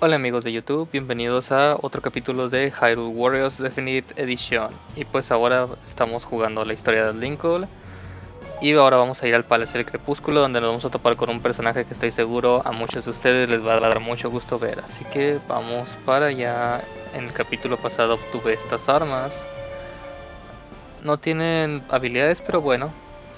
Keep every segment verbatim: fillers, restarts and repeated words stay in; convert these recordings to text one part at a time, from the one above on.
Hola amigos de YouTube, bienvenidos a otro capítulo de Hyrule Warriors Definitive Edition. Y pues ahora estamos jugando la historia de Lincoln. Y ahora vamos a ir al Palacio del Crepúsculo, donde nos vamos a topar con un personaje que estoy seguro a muchos de ustedes les va a dar mucho gusto ver. Así que vamos para allá. En el capítulo pasado obtuve estas armas. No tienen habilidades, pero bueno.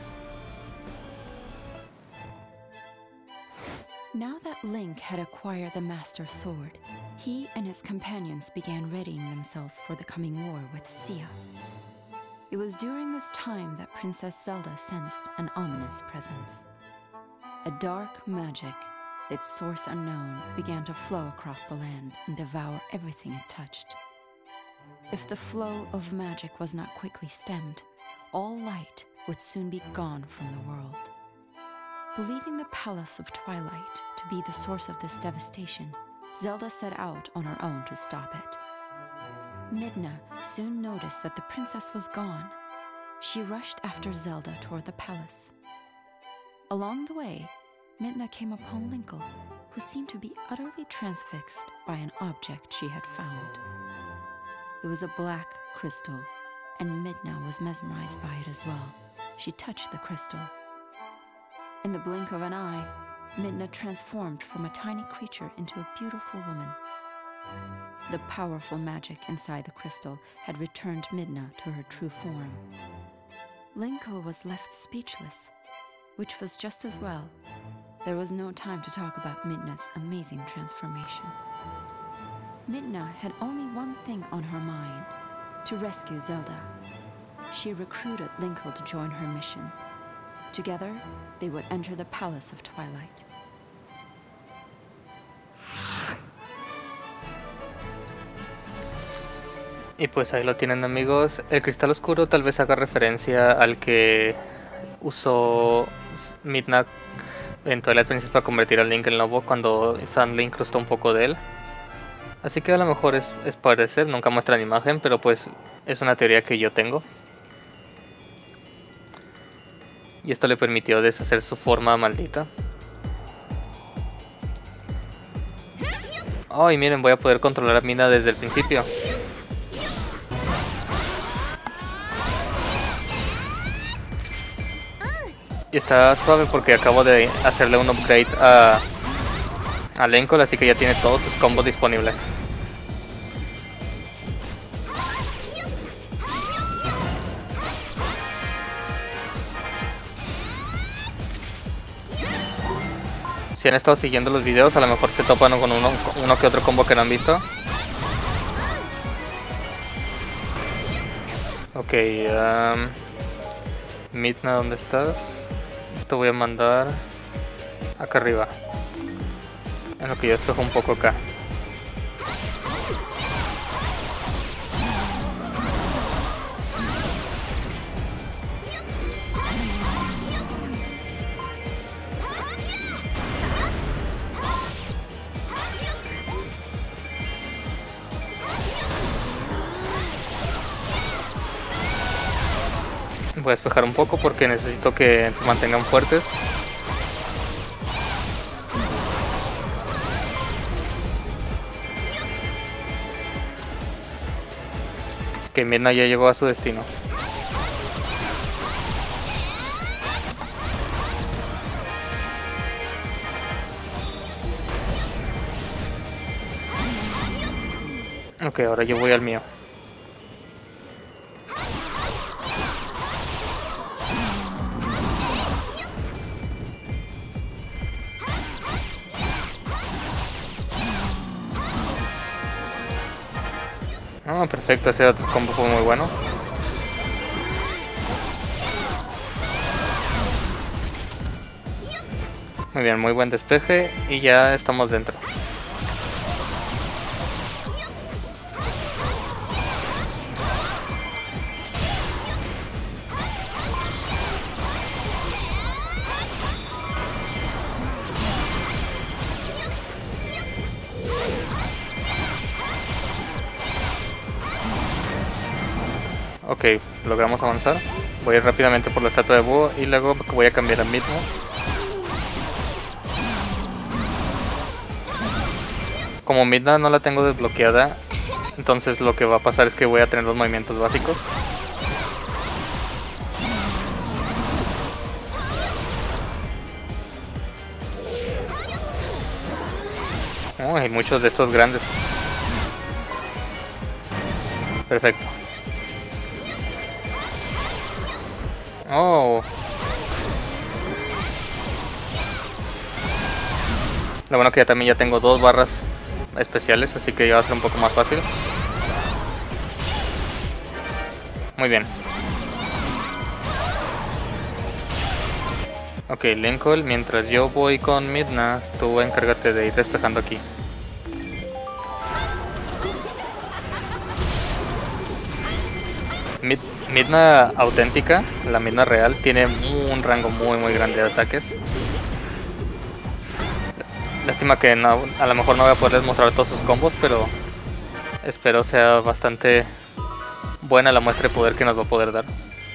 Now that Link had acquired the Master Sword, he and his companions began readying themselves for the coming war with Sia. It was during this time that Princess Zelda sensed an ominous presence. A dark magic, its source unknown, began to flow across the land and devour everything it touched. If the flow of magic was not quickly stemmed, all light would soon be gone from the world. Believing the Palace of Twilight to be the source of this devastation, Zelda set out on her own to stop it. Midna soon noticed that the princess was gone. She rushed after Zelda toward the palace. Along the way, Midna came upon Linkle, who seemed to be utterly transfixed by an object she had found. It was a black crystal, and Midna was mesmerized by it as well. She touched the crystal. In the blink of an eye, Midna transformed from a tiny creature into a beautiful woman. The powerful magic inside the crystal had returned Midna to her true form. Linkle was left speechless, which was just as well. There was no time to talk about Midna's amazing transformation. Midna had only one thing on her mind: to rescue Zelda. She recruited Linkle to join her mission. Together, they would enter the Palace of Twilight. Y pues ahí lo tienen, amigos. El cristal oscuro tal vez haga referencia al que usó Midna en Twilight Princess para convertir a Link en lobo cuando Sand le incrustó un poco de él. Así que a lo mejor es, es parecer, nunca muestran imagen, pero pues es una teoría que yo tengo. Y esto le permitió deshacer su forma maldita. Oh, y miren, voy a poder controlar a Midna desde el principio. Y está suave porque acabo de hacerle un upgrade a, a Linkle, así que ya tiene todos sus combos disponibles. Si han estado siguiendo los videos, a lo mejor se topan con uno, uno que otro combo que no han visto. Ok, um, Midna, ¿dónde estás? Te voy a mandar acá arriba. En lo que yo escojo un poco acá. Voy a despejar un poco porque necesito que se mantengan fuertes. Que Midna ya llegó a su destino. Ok, ahora yo voy al mío. Ah, perfecto, ese otro combo fue muy bueno. Muy bien, muy buen despeje y ya estamos dentro. Ok, logramos avanzar. Voy a ir rápidamente por la estatua de búho y luego voy a cambiar a Midna. Como Midna no la tengo desbloqueada, entonces lo que va a pasar es que voy a tener los movimientos básicos. Oh, hay muchos de estos grandes. Perfecto. Oh. Lo bueno que ya también ya tengo dos barras especiales, así que ya va a ser un poco más fácil. Muy bien. Ok, Lincoln, mientras yo voy con Midna, tú encárgate de ir despejando aquí. Mid Midna auténtica, la Midna real, tiene un rango muy muy grande de ataques. Lástima que no, a lo mejor no voy a poderles mostrar todos sus combos, pero espero sea bastante buena la muestra de poder que nos va a poder dar.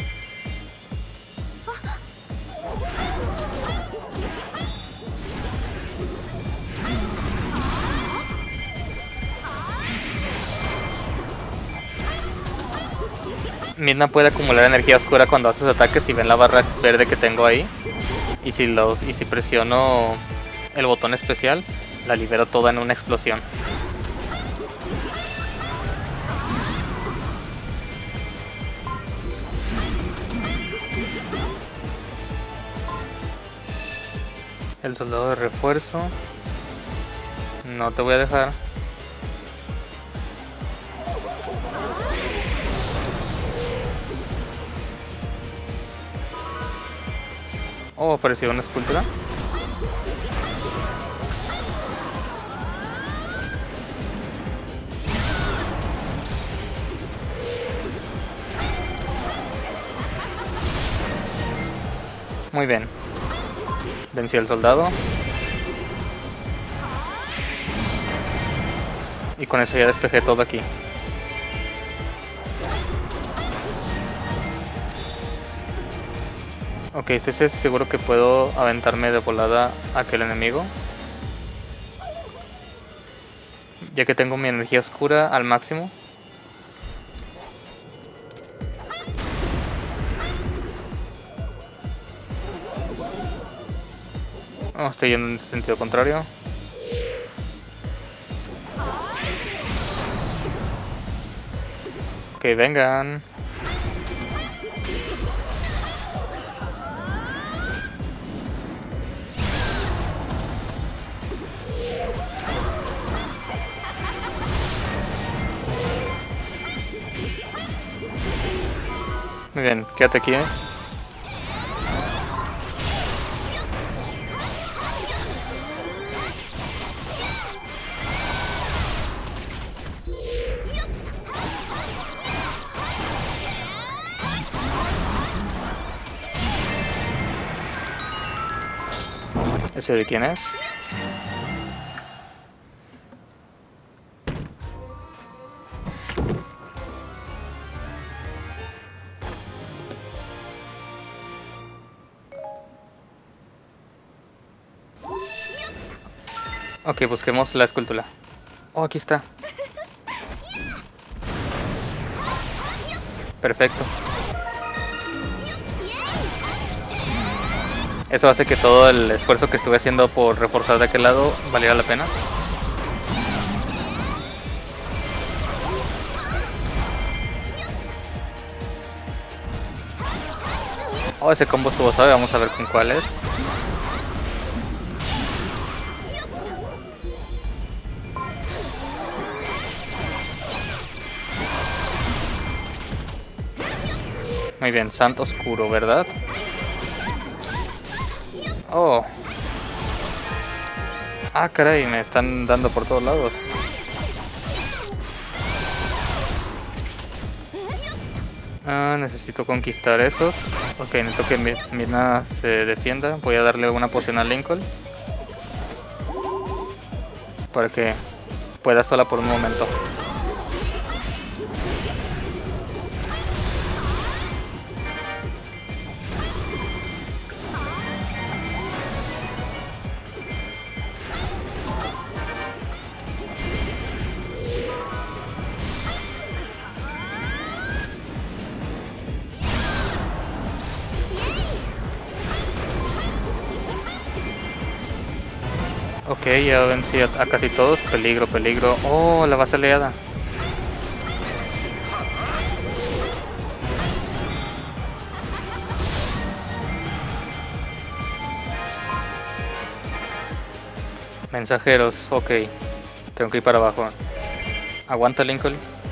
Midna puede acumular energía oscura cuando hace sus ataques. Si ven la barra verde que tengo ahí, y si los y si presiono el botón especial, la libero toda en una explosión. El soldado de refuerzo. No te voy a dejar. Oh, apareció una escultura. Muy bien. Vencí al soldado. Y con eso ya despejé todo aquí. Ok, estoy seguro que puedo aventarme de volada a aquel enemigo, ya que tengo mi energía oscura al máximo. Oh, estoy yendo en sentido contrario. Ok, vengan. Muy bien, quédate aquí, ¿eh? ¿Ese de quién es? Ok, busquemos la escultura. Oh, aquí está. Perfecto. Eso hace que todo el esfuerzo que estuve haciendo por reforzar de aquel lado valiera la pena. Oh, ese combo estuvo suave, vamos a ver con cuál es. Muy bien, santo oscuro, ¿verdad? Oh. Ah, caray, me están dando por todos lados. Ah, necesito conquistar esos. Ok, necesito que mi Midna se defienda. Voy a darle una poción a Lincoln para que pueda sola por un momento. Ok, ya vencí a, a casi todos. Peligro, peligro. Oh, la base aliada. Mensajeros, ok. Tengo que ir para abajo. Aguanta, Lincoln.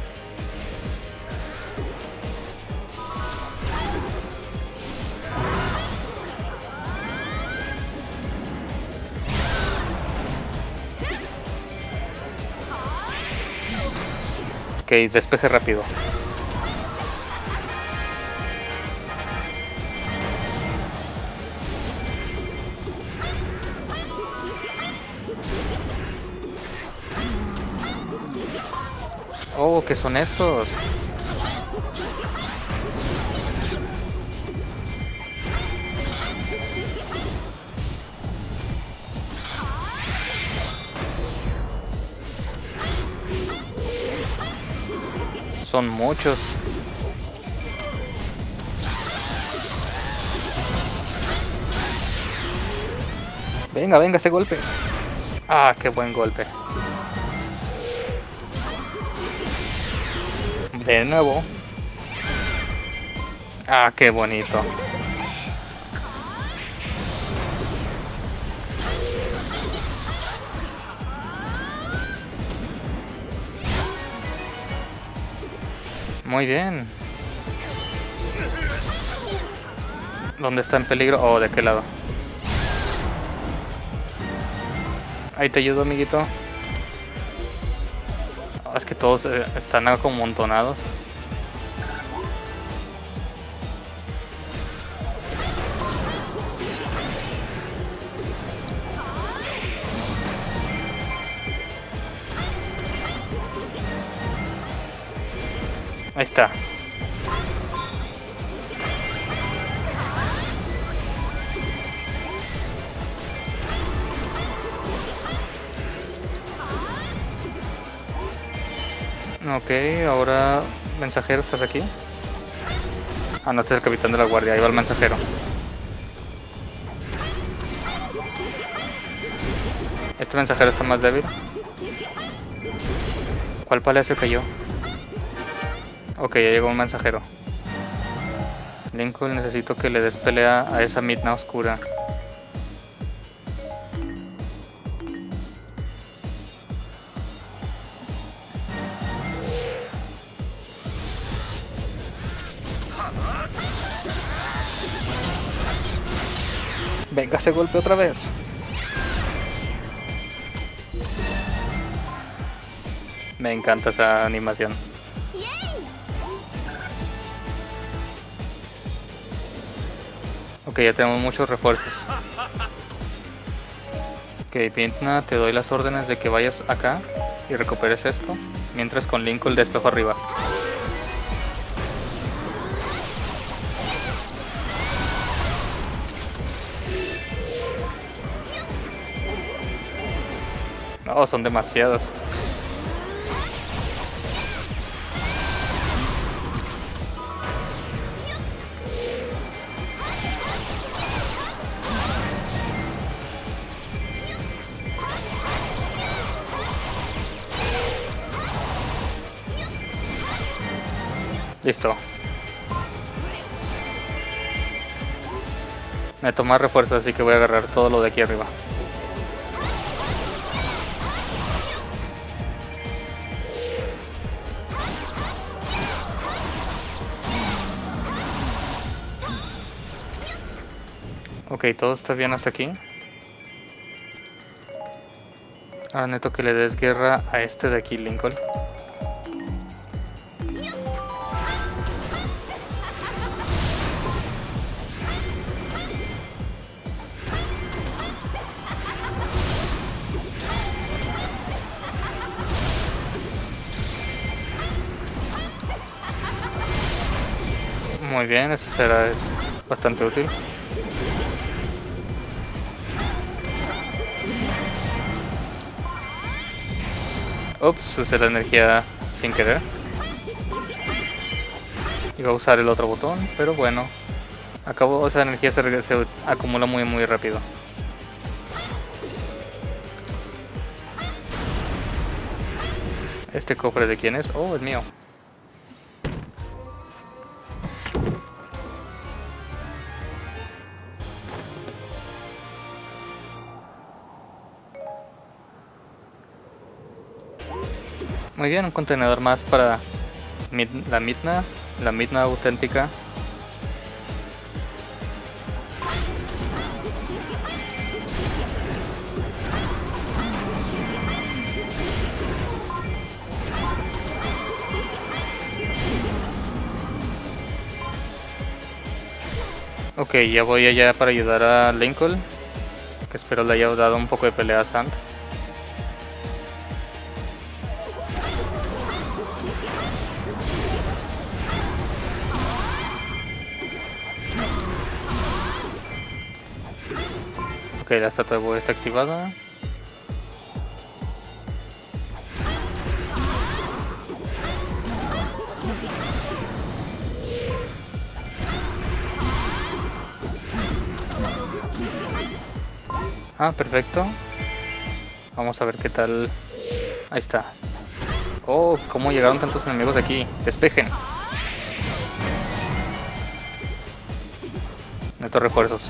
Ok, despeje rápido. Oh, ¿qué son estos? Son muchos. Venga, venga, ese golpe. Ah, qué buen golpe. De nuevo. Ah, qué bonito. Muy bien. ¿Dónde está en peligro? Oh, ¿de qué lado? Ahí te ayudo, amiguito. Oh, es que todos eh, están como amontonados. Ahí está. Ok, ahora mensajero, ¿estás aquí? Ah, no, este es el capitán de la guardia, ahí va el mensajero. Este mensajero está más débil. ¿Cuál palacio cayó? Ok, ya llegó un mensajero. Lincoln, necesito que le des pelea a esa Midna oscura. Venga, ese golpe otra vez. Me encanta esa animación. Ok, ya tenemos muchos refuerzos. Ok, Midna, te doy las órdenes de que vayas acá y recuperes esto. Mientras con Lincoln despejo arriba. No, son demasiados. Listo. Me toma refuerzo, así que voy a agarrar todo lo de aquí arriba. Ok, todo está bien hasta aquí. Ahora necesito que le des guerra a este de aquí, Lincoln. Muy bien, eso será es bastante útil. Ups, usé la energía sin querer. Iba a usar el otro botón, pero bueno. Acabó, esa energía se, se acumula muy muy rápido. ¿Este cofre de quién es? Oh, es mío. Muy bien, un contenedor más para Mid la Midna, la Midna auténtica. Ok, ya voy allá para ayudar a Lincoln, que espero le haya dado un poco de pelea a Sand. Ok, la estatua de búho está activada. Ah, perfecto. Vamos a ver qué tal. Ahí está. Oh, cómo llegaron tantos enemigos de aquí. Despejen. Necesito refuerzos.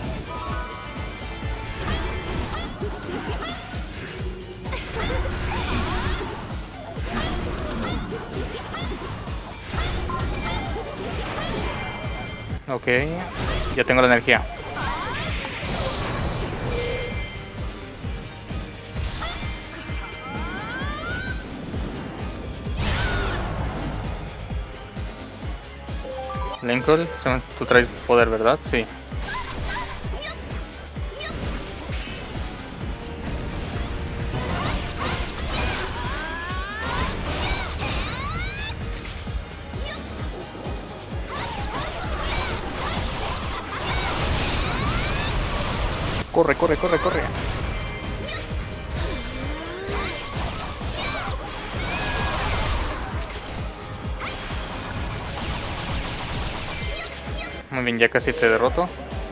Ok, ya tengo la energía. Lincoln, tú traes poder, ¿verdad? Sí. Corre, corre, corre, corre. Muy bien, ya casi te derroto.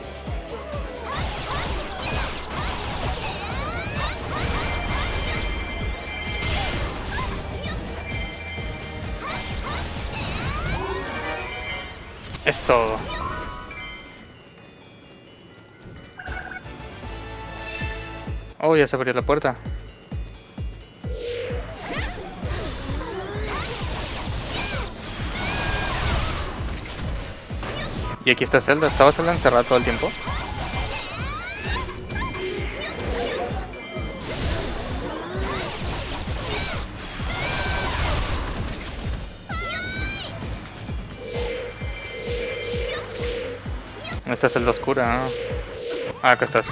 Es todo. Oh, ya se abrió la puerta. Y aquí está Zelda. ¿Estaba Zelda encerrada todo el tiempo? Esta es Zelda oscura, ¿no? Ah, acá estás.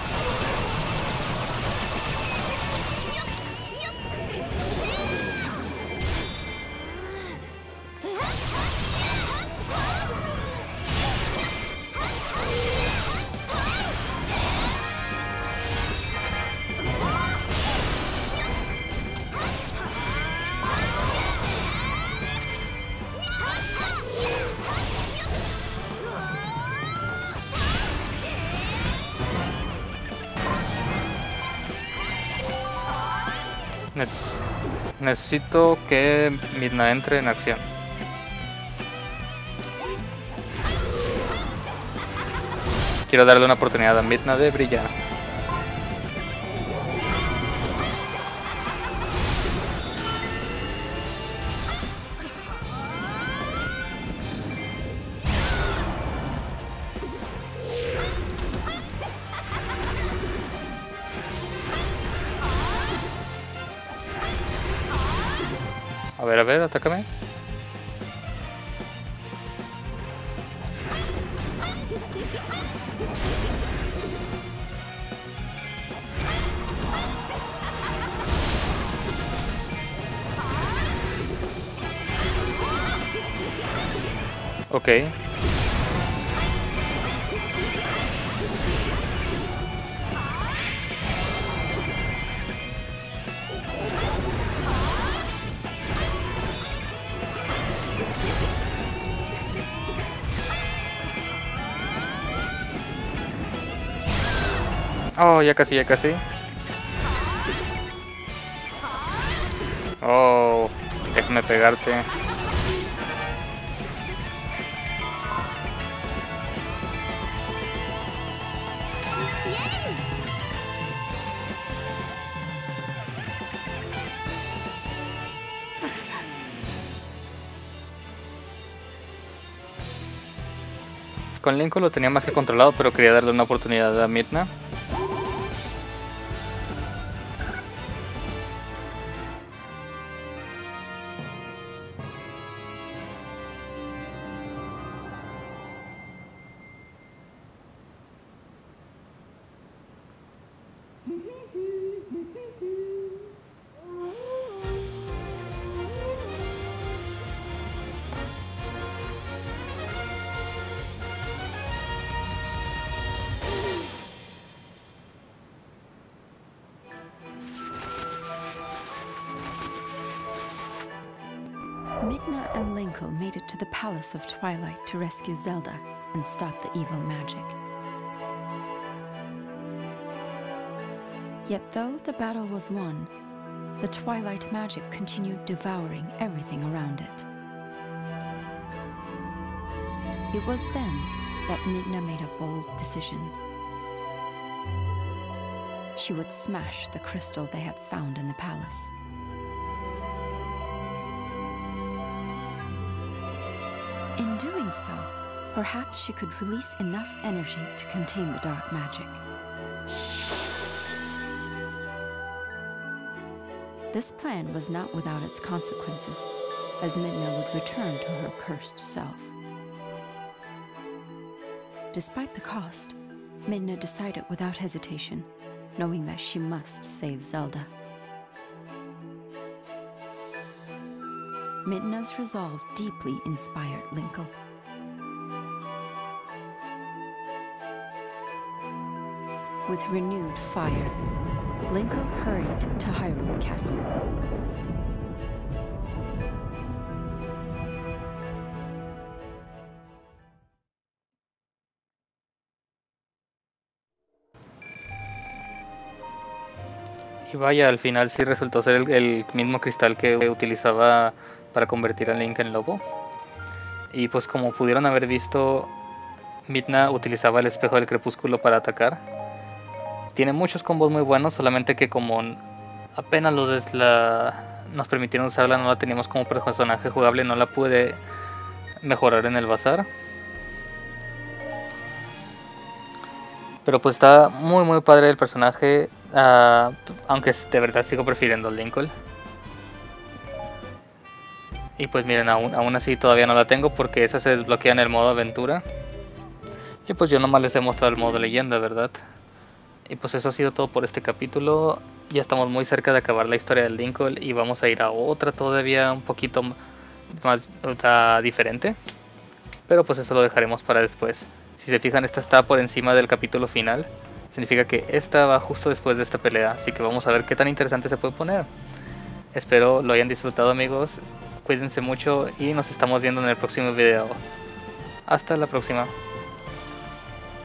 Ne- Necesito que Midna entre en acción. Quiero darle una oportunidad a Midna de brillar. A ver, a ver, atácame. Ok. Oh, ya casi, ya casi. Oh, Déjame pegarte. Con Lincoln lo tenía más que controlado, pero quería darle una oportunidad a Midna. Midna and Linkle made it to the Palace of Twilight to rescue Zelda and stop the evil magic. Yet though the battle was won, the Twilight magic continued devouring everything around it. It was then that Midna made a bold decision. She would smash the crystal they had found in the palace. In doing so, perhaps she could release enough energy to contain the dark magic. This plan was not without its consequences, as Midna would return to her cursed self. Despite the cost, Midna decided without hesitation, knowing that she must save Zelda. Midna's resolve deeply inspired Linkle. With renewed fire, Linkle hurried to Hyrule Castle. Y vaya, al final sí resultó ser el, el mismo cristal que utilizaba para convertir a Link en lobo. Y pues como pudieron haber visto, Midna utilizaba el espejo del crepúsculo para atacar. Tiene muchos combos muy buenos, solamente que como apenas lo des la... nos permitieron usarla, no la teníamos como personaje jugable, no la pude mejorar en el bazar. Pero pues está muy muy padre el personaje, uh, aunque de verdad sigo prefiriendo a Lincoln. Y pues miren, aún, aún así todavía no la tengo porque esa se desbloquea en el modo aventura. Y pues yo nomás les he mostrado el modo leyenda, ¿verdad? Y pues eso ha sido todo por este capítulo. Ya estamos muy cerca de acabar la historia de Lincoln y vamos a ir a otra todavía un poquito más uh, diferente. Pero pues eso lo dejaremos para después. Si se fijan, esta está por encima del capítulo final. Significa que esta va justo después de esta pelea. Así que vamos a ver qué tan interesante se puede poner. Espero lo hayan disfrutado, amigos. Cuídense mucho y nos estamos viendo en el próximo video. Hasta la próxima.